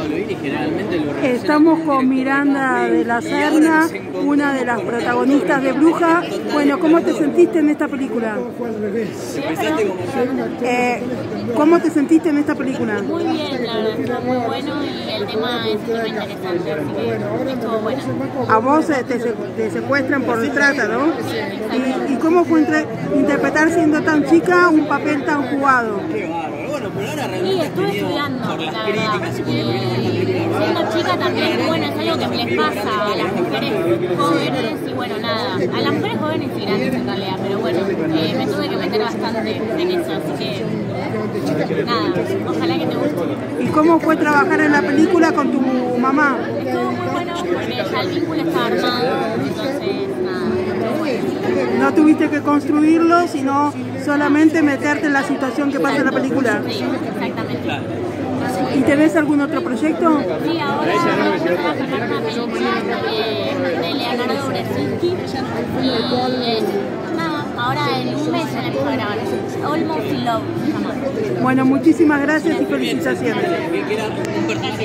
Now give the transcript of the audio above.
Estamos con Miranda de la Serna, una de las protagonistas de Bruja. Bueno, ¿cómo te sentiste en esta película? ¿Cómo te sentiste en esta película? Muy bien, la verdad, está muy bueno y el tema es muy interesante, así que estuvo bueno. A vos te secuestran por trata, ¿no? ¿Y cómo fue interpretar siendo tan chica un papel tan jugado? Y estuve estudiando, la verdad. Siendo chica también, bueno, es algo que les pasa a las mujeres jóvenes y bueno, nada, a las mujeres jóvenes y grandes en realidad, pero bueno, me tuve que meter bastante en eso, así que nada, ojalá que te guste. ¿Y cómo fue trabajar en la película con tu mamá? Estuvo muy bueno porque ya el vínculo estaba armado, entonces nada, estuvo bueno. No tuviste que construirlo, sino solamente meterte en la situación que pasa en la película. Sí, exactamente. ¿Y tenés algún otro proyecto? Sí, ahora vamos a filmar una película de Leonardo Bresinski y nada, ahora en un mes ya la empiezo a grabar. Almost in Love se llama. Bueno, muchísimas gracias y felicitaciones.